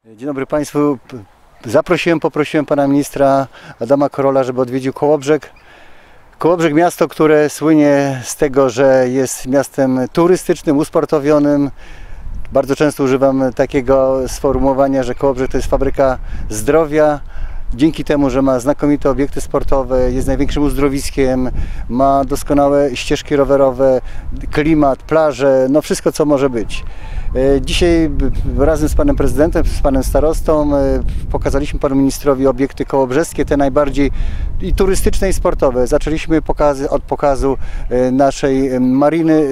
Dzień dobry Państwu. Poprosiłem pana ministra Adama Korola, żeby odwiedził Kołobrzeg. Kołobrzeg, miasto, które słynie z tego, że jest miastem turystycznym, usportowionym. Bardzo często używam takiego sformułowania, że Kołobrzeg to jest fabryka zdrowia. Dzięki temu, że ma znakomite obiekty sportowe, jest największym uzdrowiskiem, ma doskonałe ścieżki rowerowe, klimat, plaże, no wszystko co może być. Dzisiaj razem z panem prezydentem, z panem starostą pokazaliśmy panu ministrowi obiekty kołobrzeskie, te najbardziej i turystyczne i sportowe. Zaczęliśmy od pokazu naszej mariny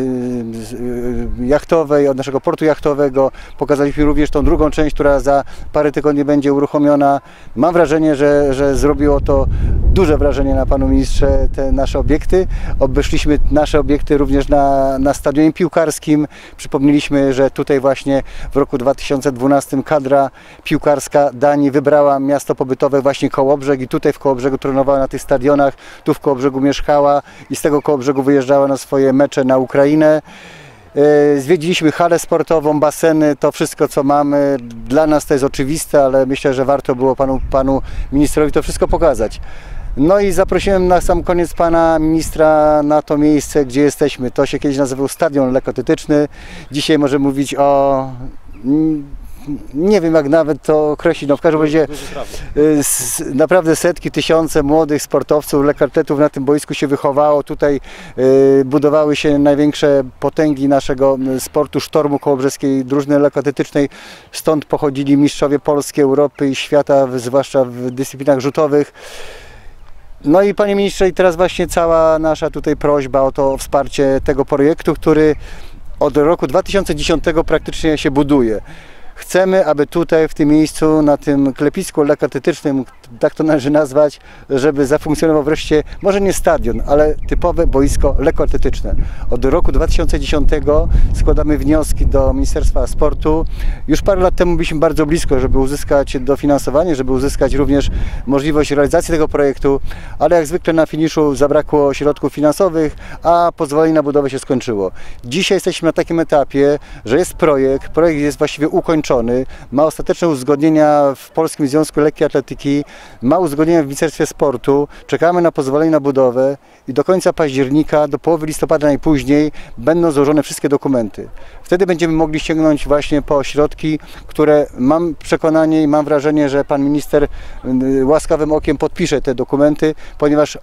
jachtowej, od naszego portu jachtowego. Pokazaliśmy również tą drugą część, która za parę tygodni będzie uruchomiona. Mam wrażenie, że zrobiło to duże wrażenie na panu ministrze te nasze obiekty. Obeszliśmy nasze obiekty również na stadionie piłkarskim. Przypomnieliśmy, że tutaj właśnie w roku 2012 kadra piłkarska Danii wybrała miasto pobytowe właśnie Kołobrzeg i tutaj w Kołobrzegu trenowała na tych stadionach, tu w Kołobrzegu mieszkała i z tego Kołobrzegu wyjeżdżała na swoje mecze na Ukrainę. Zwiedziliśmy halę sportową, baseny, to wszystko co mamy. Dla nas to jest oczywiste, ale myślę, że warto było panu ministrowi to wszystko pokazać. No i zaprosiłem na sam koniec pana ministra na to miejsce, gdzie jesteśmy. To się kiedyś nazywał Stadion Lekkoatletyczny. Dzisiaj możemy mówić o... nie wiem jak nawet to określić, no w każdym razie naprawdę setki, tysiące młodych sportowców, lekkoatletów na tym boisku się wychowało. Tutaj budowały się największe potęgi naszego sportu, sztormu kołobrzeskiej drużyny lekkoatletycznej. Stąd pochodzili mistrzowie Polski, Europy i świata, zwłaszcza w dyscyplinach rzutowych. No i panie ministrze, i teraz właśnie cała nasza tutaj prośba o wsparcie tego projektu, który od roku 2010 praktycznie się buduje. Chcemy, aby tutaj w tym miejscu, na tym klepisku lekkoatletycznym, tak to należy nazwać, żeby zafunkcjonował wreszcie, może nie stadion, ale typowe boisko lekkoatletyczne. Od roku 2010 składamy wnioski do Ministerstwa Sportu. Już parę lat temu byliśmy bardzo blisko, żeby uzyskać dofinansowanie, żeby uzyskać również możliwość realizacji tego projektu, ale jak zwykle na finiszu zabrakło środków finansowych, a pozwolenie na budowę się skończyło. Dzisiaj jesteśmy na takim etapie, że jest projekt jest właściwie ukończony, ma ostateczne uzgodnienia w Polskim Związku Lekkiej Atletyki, ma uzgodnienia w Ministerstwie Sportu, czekamy na pozwolenie na budowę i do końca października, do połowy listopada najpóźniej będą złożone wszystkie dokumenty. Wtedy będziemy mogli sięgnąć właśnie po środki, które mam przekonanie i mam wrażenie, że pan minister łaskawym okiem podpisze te dokumenty, ponieważ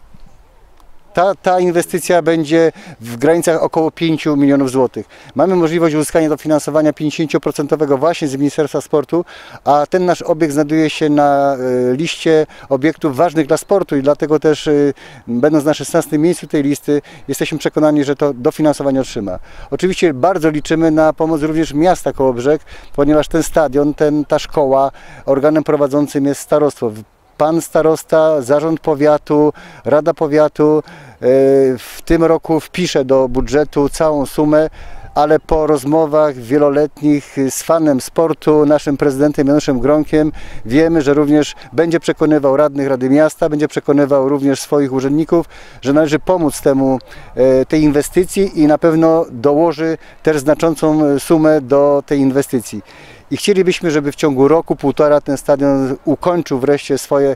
ta inwestycja będzie w granicach około 5 milionów złotych. Mamy możliwość uzyskania dofinansowania 50% właśnie z Ministerstwa Sportu, a ten nasz obiekt znajduje się na liście obiektów ważnych dla sportu i dlatego też, będąc na 16. miejscu tej listy, jesteśmy przekonani, że to dofinansowanie otrzyma. Oczywiście bardzo liczymy na pomoc również miasta Kołobrzeg, ponieważ ten stadion, ta szkoła, organem prowadzącym jest starostwo. Pan starosta, zarząd powiatu, rada powiatu w tym roku wpisze do budżetu całą sumę, ale po rozmowach wieloletnich z fanem sportu, naszym prezydentem Januszem Gronkiem, wiemy, że również będzie przekonywał radnych Rady Miasta, będzie przekonywał również swoich urzędników, że należy pomóc tej inwestycji i na pewno dołoży też znaczącą sumę do tej inwestycji. I chcielibyśmy, żeby w ciągu roku, półtora ten stadion ukończył wreszcie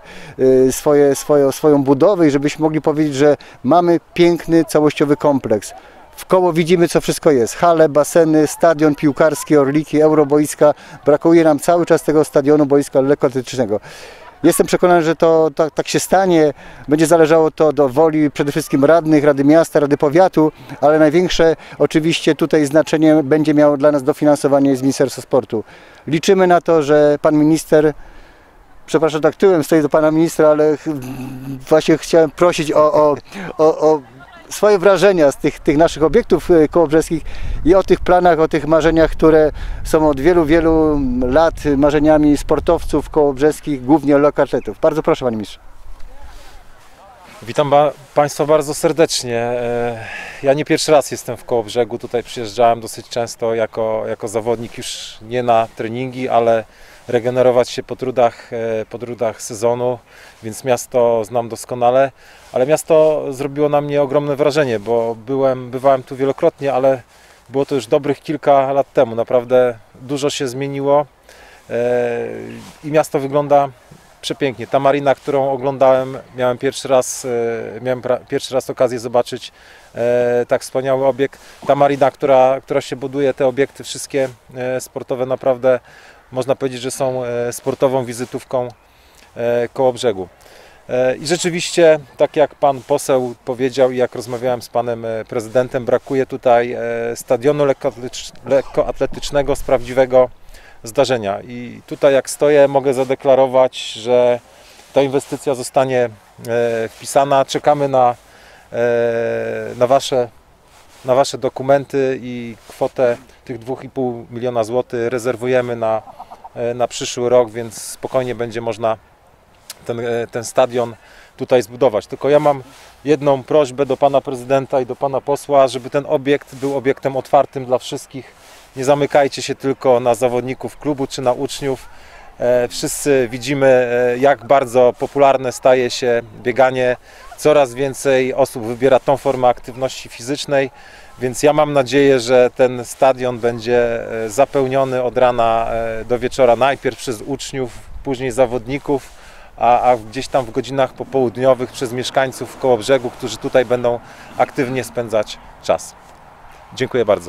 swoją budowę i żebyśmy mogli powiedzieć, że mamy piękny, całościowy kompleks. Wkoło widzimy, co wszystko jest. Hale, baseny, stadion piłkarski, Orliki, Euroboiska. Brakuje nam cały czas tego stadionu boiska lekkoatletycznego. Jestem przekonany, że tak się stanie. Będzie zależało to do woli przede wszystkim radnych, Rady Miasta, Rady Powiatu, ale największe oczywiście tutaj znaczenie będzie miało dla nas dofinansowanie z Ministerstwa Sportu. Liczymy na to, że pan minister, przepraszam, tak tyłem stoję do pana ministra, ale właśnie chciałem prosić o swoje wrażenia z tych naszych obiektów kołobrzeskich i o tych planach, o tych marzeniach, które są od wielu, wielu lat marzeniami sportowców kołobrzeskich, głównie lekkoatletów. Bardzo proszę panie ministrze. Witam Państwa bardzo serdecznie. Ja nie pierwszy raz jestem w Kołobrzegu, tutaj przyjeżdżałem dosyć często jako zawodnik, już nie na treningi, ale regenerować się po trudach sezonu, więc miasto znam doskonale, ale miasto zrobiło na mnie ogromne wrażenie, bo bywałem tu wielokrotnie, ale było to już dobrych kilka lat temu. Naprawdę dużo się zmieniło. i miasto wygląda przepięknie. Ta marina, którą oglądałem, miałem pierwszy raz okazję zobaczyć tak wspaniały obiekt. Ta marina, która się buduje, te obiekty wszystkie sportowe, naprawdę można powiedzieć, że są sportową wizytówką Kołobrzegu. I rzeczywiście, tak jak pan poseł powiedział i jak rozmawiałem z panem prezydentem, brakuje tutaj stadionu lekkoatletycznego z prawdziwego zdarzenia. I tutaj jak stoję, mogę zadeklarować, że ta inwestycja zostanie wpisana. Czekamy na wasze dokumenty i kwotę tych 2,5 miliona złotych rezerwujemy na przyszły rok, więc spokojnie będzie można ten stadion tutaj zbudować. Tylko ja mam jedną prośbę do pana prezydenta i do pana posła, żeby ten obiekt był obiektem otwartym dla wszystkich. Nie zamykajcie się tylko na zawodników klubu czy na uczniów. Wszyscy widzimy, jak bardzo popularne staje się bieganie. Coraz więcej osób wybiera tą formę aktywności fizycznej, więc ja mam nadzieję, że ten stadion będzie zapełniony od rana do wieczora, najpierw przez uczniów, później zawodników, a gdzieś tam w godzinach popołudniowych przez mieszkańców Kołobrzegu, którzy tutaj będą aktywnie spędzać czas. Dziękuję bardzo.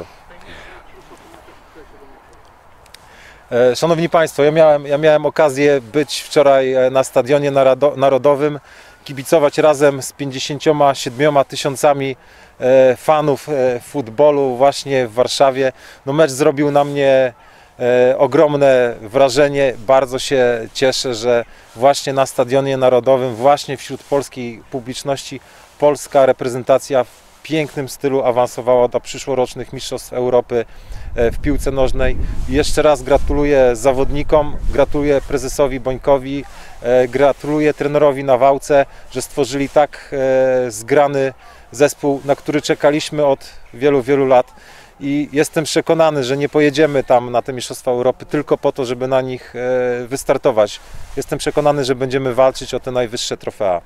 Szanowni Państwo, ja miałem okazję być wczoraj na Stadionie Narodowym, kibicować razem z 57 tysiącami fanów futbolu właśnie w Warszawie. No, mecz zrobił na mnie ogromne wrażenie. Bardzo się cieszę, że właśnie na Stadionie Narodowym, właśnie wśród polskiej publiczności, polska reprezentacja w pięknym stylu awansowała do przyszłorocznych Mistrzostw Europy w piłce nożnej. I jeszcze raz gratuluję zawodnikom, gratuluję prezesowi Bońkowi, gratuluję trenerowi Nawałce, że stworzyli tak zgrany zespół, na który czekaliśmy od wielu, wielu lat. I jestem przekonany, że nie pojedziemy tam na te Mistrzostwa Europy tylko po to, żeby na nich wystartować. Jestem przekonany, że będziemy walczyć o te najwyższe trofea.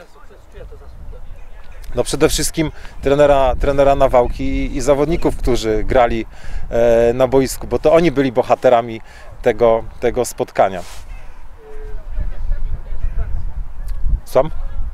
No przede wszystkim trenera Nawałki i zawodników, którzy grali na boisku, bo to oni byli bohaterami tego spotkania. Słucham?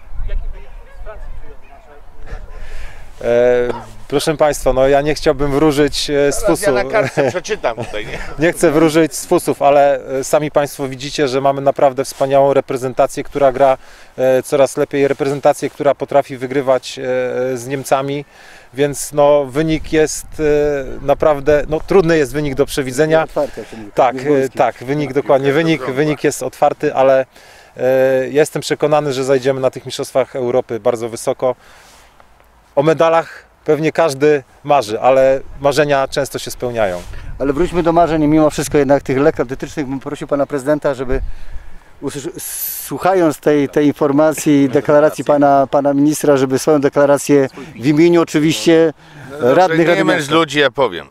Proszę Państwa, no ja nie chciałbym wróżyć z fusów. Ja na kartce przeczytam tutaj, nie? Nie chcę wróżyć z fusów, ale sami Państwo widzicie, że mamy naprawdę wspaniałą reprezentację, która gra coraz lepiej, reprezentację, która potrafi wygrywać z Niemcami, więc no, wynik jest naprawdę, no, trudny jest wynik do przewidzenia. Tak, wynik dokładnie, wynik jest otwarty, ale jestem przekonany, że zajdziemy na tych Mistrzostwach Europy bardzo wysoko. O medalach pewnie każdy marzy, ale marzenia często się spełniają. Ale wróćmy do marzeń, mimo wszystko jednak tych lekkoatletycznych, bym prosił pana prezydenta, żeby słuchając tej informacji, deklaracji pana ministra, żeby swoją deklarację w imieniu oczywiście radnych... Nie męcz ludzi, ja powiem.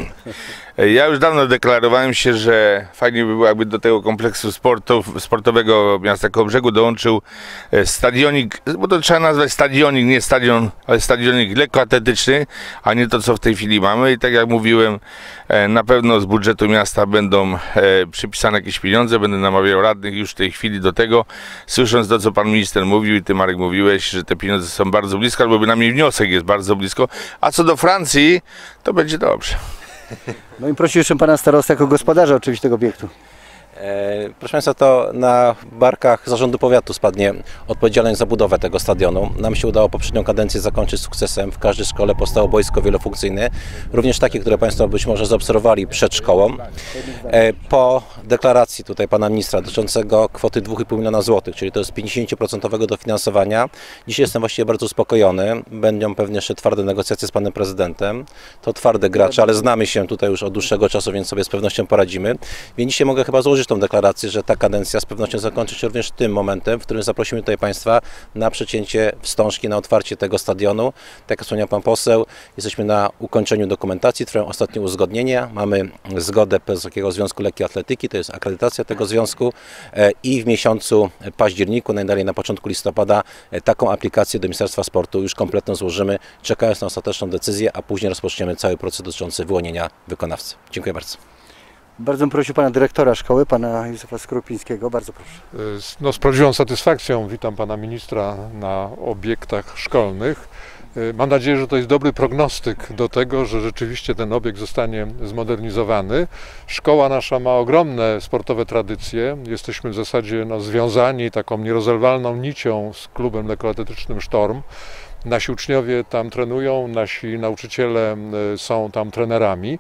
Ja już dawno deklarowałem się, że fajnie by było, jakby do tego kompleksu sportowego miasta Kołobrzegu dołączył stadionik, bo to trzeba nazwać stadionik, nie stadion, ale stadionik lekkoatletyczny, a nie to, co w tej chwili mamy. I tak jak mówiłem, na pewno z budżetu miasta będą przypisane jakieś pieniądze, będę namawiał radnych już w tej chwili do tego, słysząc to, co pan minister mówił i ty, Marek, mówiłeś, że te pieniądze są bardzo blisko, albo bynajmniej wniosek jest bardzo blisko, a co do Francji, to będzie dobrze. No i prosi jeszcze pana starostę jako gospodarza oczywiście tego obiektu. Proszę Państwa, to na barkach zarządu powiatu spadnie odpowiedzialność za budowę tego stadionu. Nam się udało poprzednią kadencję zakończyć sukcesem. W każdej szkole powstało boisko wielofunkcyjne, również takie, które Państwo być może zaobserwowali przed szkołą. Po deklaracji tutaj pana ministra dotyczącego kwoty 2,5 miliona złotych, czyli to jest 50% dofinansowania, dzisiaj jestem właściwie bardzo uspokojony. Będą pewnie jeszcze twarde negocjacje z panem prezydentem. To twarde gracze, ale znamy się tutaj już od dłuższego czasu, więc sobie z pewnością poradzimy. Więc dzisiaj mogę chyba złożyć tą deklarację, że ta kadencja z pewnością zakończy się również tym momentem, w którym zaprosimy tutaj Państwa na przecięcie wstążki, na otwarcie tego stadionu. Tak jak wspomniał Pan Poseł, jesteśmy na ukończeniu dokumentacji, trwają ostatnie uzgodnienia, mamy zgodę Polskiego Związku Lekkiej Atletyki, to jest akredytacja tego związku i w miesiącu październiku, najdalej na początku listopada, taką aplikację do Ministerstwa Sportu już kompletną złożymy, czekając na ostateczną decyzję, a później rozpoczniemy cały proces dotyczący wyłonienia wykonawcy. Dziękuję bardzo. Bardzo bym prosił pana dyrektora szkoły, pana Józefa Skorupińskiego. Bardzo proszę. No, z prawdziwą satysfakcją witam pana ministra na obiektach szkolnych. Mam nadzieję, że to jest dobry prognostyk do tego, że rzeczywiście ten obiekt zostanie zmodernizowany. Szkoła nasza ma ogromne sportowe tradycje. Jesteśmy w zasadzie związani taką nierozerwalną nicią z klubem lekkoatletycznym Sztorm. Nasi uczniowie tam trenują, nasi nauczyciele są tam trenerami.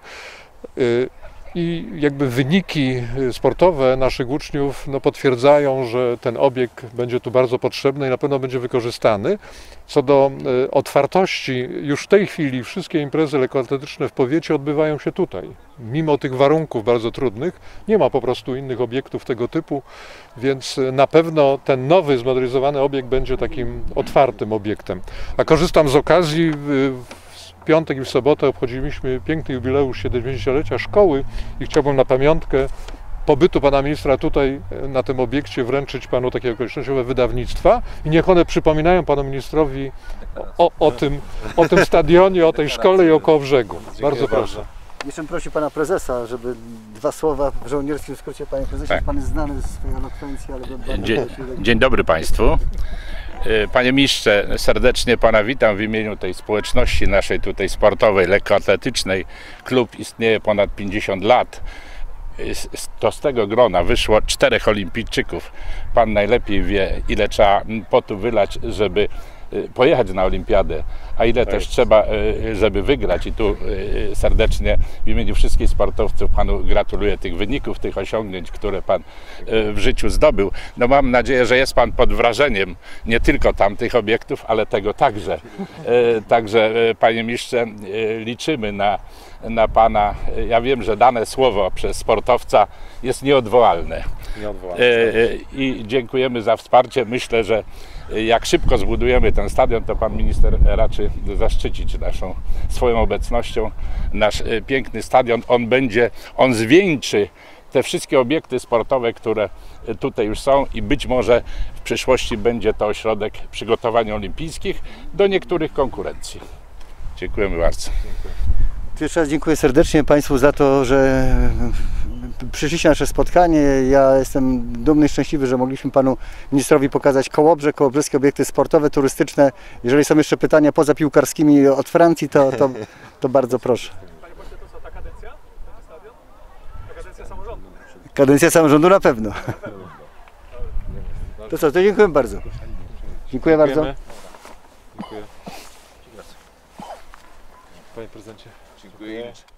I jakby wyniki sportowe naszych uczniów potwierdzają, że ten obiekt będzie tu bardzo potrzebny i na pewno będzie wykorzystany. Co do otwartości, już w tej chwili wszystkie imprezy lekkoatletyczne w powiecie odbywają się tutaj. Mimo tych warunków bardzo trudnych, nie ma po prostu innych obiektów tego typu, więc na pewno ten nowy, zmodernyzowany obiekt będzie takim otwartym obiektem. A korzystam z okazji, w piątek i w sobotę obchodziliśmy piękny jubileusz 70-lecia szkoły i chciałbym na pamiątkę pobytu pana ministra tutaj na tym obiekcie wręczyć panu takie okolicznościowe wydawnictwa i niech one przypominają panu ministrowi o tym stadionie, o tej szkole i o Kołobrzegu. Bardzo proszę. Jeszcze bym prosił pana prezesa, żeby 2 słowa w żołnierskim skrócie. Panie prezesie, Tak. pan jest znany ze swojej elokwencji, ale... Dzień dobry Państwu. Panie ministrze, serdecznie Pana witam w imieniu tej społeczności naszej tutaj sportowej, lekkoatletycznej. Klub istnieje ponad 50 lat. To z tego grona wyszło 4 olimpijczyków. Pan najlepiej wie, ile trzeba potu wylać, żeby pojechać na olimpiadę, a ile też trzeba, żeby wygrać. I tu serdecznie w imieniu wszystkich sportowców Panu gratuluję tych wyników, tych osiągnięć, które Pan w życiu zdobył. No mam nadzieję, że jest Pan pod wrażeniem nie tylko tamtych obiektów, ale tego także. Także Panie ministrze, liczymy na Pana. Ja wiem, że dane słowo przez sportowca jest nieodwołalne. I dziękujemy za wsparcie. Myślę, że jak szybko zbudujemy ten stadion, to pan minister raczy zaszczycić swoją obecnością nasz piękny stadion. On zwieńczy te wszystkie obiekty sportowe, które tutaj już są i być może w przyszłości będzie to ośrodek przygotowań olimpijskich do niektórych konkurencji. Dziękujemy bardzo. Jeszcze raz dziękuję serdecznie Państwu za to, że przyszliście na nasze spotkanie. Ja jestem dumny i szczęśliwy, że mogliśmy Panu Ministrowi pokazać Kołobrzeg, kołobrzeskie obiekty sportowe, turystyczne. Jeżeli są jeszcze pytania poza piłkarskimi od Francji, to bardzo proszę. Panie pośle, to co, ta kadencja? Ten stadion? Ta kadencja samorządu? Kadencja samorządu na pewno. To co, to dziękuję bardzo. Dziękuję bardzo. Dziękuję. Panie prezydencie. Dziękuję.